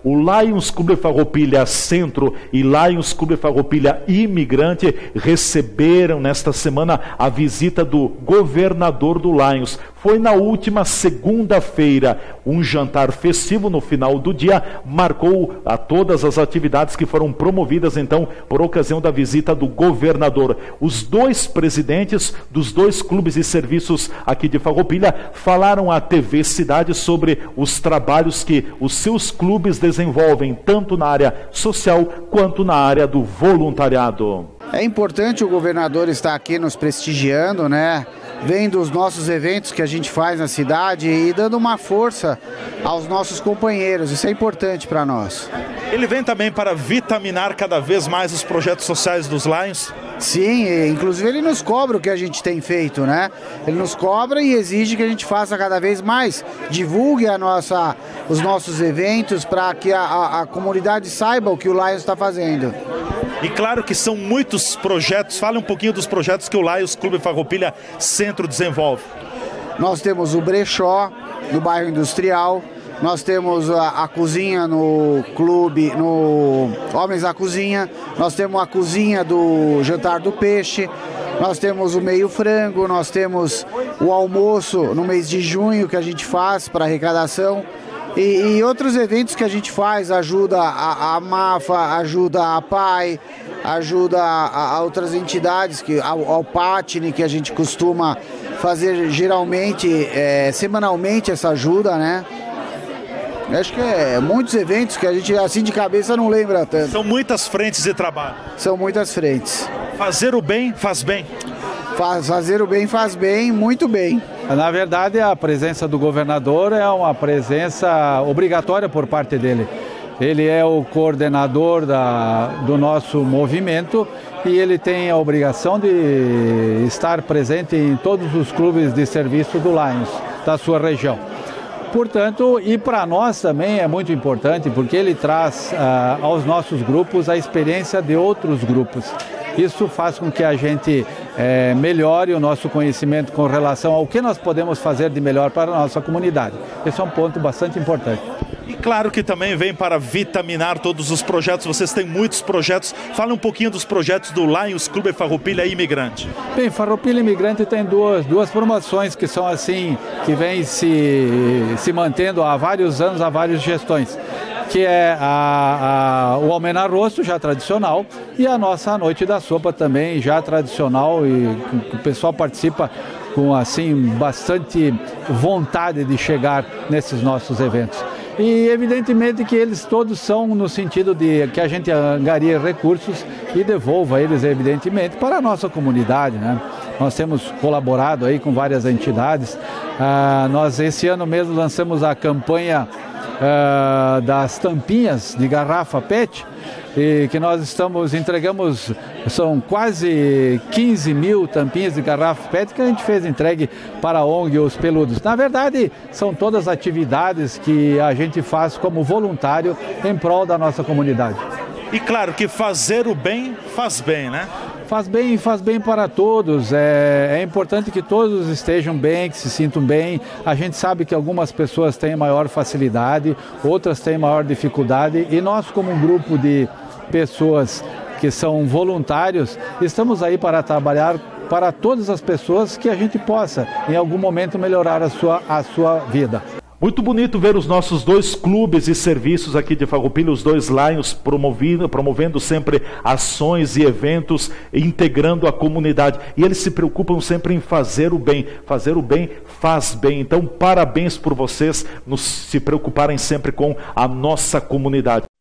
O Lions Clube Farroupilha Centro e Lions Clube Farroupilha Imigrante receberam nesta semana a visita do governador do Lions. Foi na última segunda-feira. Um jantar festivo no final do dia marcou a todas as atividades que foram promovidas então por ocasião da visita do governador. Os dois presidentes dos dois clubes e serviços aqui de Farroupilha falaram à TV Cidade sobre os trabalhos que os seus clubes desenvolvem tanto na área social quanto na área do voluntariado. É importante o governador estar aqui nos prestigiando, né? Vendo os nossos eventos que a gente faz na cidade e dando uma força aos nossos companheiros. Isso é importante para nós. Ele vem também para vitaminar cada vez mais os projetos sociais dos Lions? Sim, inclusive ele nos cobra o que a gente tem feito, né? Ele nos cobra e exige que a gente faça cada vez mais, divulgue os nossos eventos para que a comunidade saiba o que o Lions está fazendo. E claro que são muitos projetos. Fale um pouquinho dos projetos que o Lions Clube Farroupilha Centro desenvolve. Nós temos o brechó no bairro industrial, nós temos a cozinha no clube, no Homens da Cozinha, nós temos a cozinha do Jantar do Peixe, nós temos o Meio Frango, nós temos o almoço no mês de junho que a gente faz para arrecadação. E outros eventos que a gente faz, ajuda a MAFA, ajuda a PAI, ajuda a outras entidades, ao PATNE, que a gente costuma fazer geralmente, semanalmente essa ajuda, né? Acho que muitos eventos que a gente assim de cabeça não lembra tanto. São muitas frentes de trabalho. São muitas frentes. Fazer o bem faz bem. Fazer o bem faz bem, muito bem. Na verdade, a presença do governador é uma presença obrigatória por parte dele. Ele é o coordenador do nosso movimento e ele tem a obrigação de estar presente em todos os clubes de serviço do Lions, da sua região. Portanto, e para nós também é muito importante, porque ele traz aos nossos grupos a experiência de outros grupos. Isso faz com que a gente melhore o nosso conhecimento com relação ao que nós podemos fazer de melhor para a nossa comunidade. Esse é um ponto bastante importante. E claro que também vem para vitaminar todos os projetos. Vocês têm muitos projetos. Fala um pouquinho dos projetos do Lions Clube Farroupilha Imigrante. Bem, Farroupilha Imigrante tem duas promoções que são assim, que vêm se mantendo há vários anos, há várias gestões. Que é o Almenar Rosto, já tradicional, e a nossa Noite da Sopa também, já tradicional, e o pessoal participa com assim bastante vontade de chegar nesses nossos eventos. E evidentemente que eles todos são no sentido de que a gente angarie recursos e devolva eles, evidentemente, para a nossa comunidade, né? Nós temos colaborado aí com várias entidades. Nós esse ano mesmo lançamos a campanha das tampinhas de garrafa PET, e que nós entregamos, são quase 15 mil tampinhas de garrafa PET que a gente fez entregue para a ONG Os Peludos. Na verdade, são todas atividades que a gente faz como voluntário em prol da nossa comunidade. E claro que fazer o bem faz bem, né? Faz bem para todos. É importante que todos estejam bem, que se sintam bem. A gente sabe que algumas pessoas têm maior facilidade, outras têm maior dificuldade, e nós, como um grupo de pessoas que são voluntários, estamos aí para trabalhar para todas as pessoas que a gente possa, em algum momento, melhorar a sua vida. Muito bonito ver os nossos dois clubes e serviços aqui de Farroupilha, os dois Lions promovendo sempre ações e eventos, integrando a comunidade. E eles se preocupam sempre em fazer o bem. Fazer o bem faz bem. Então, parabéns por vocês se preocuparem sempre com a nossa comunidade.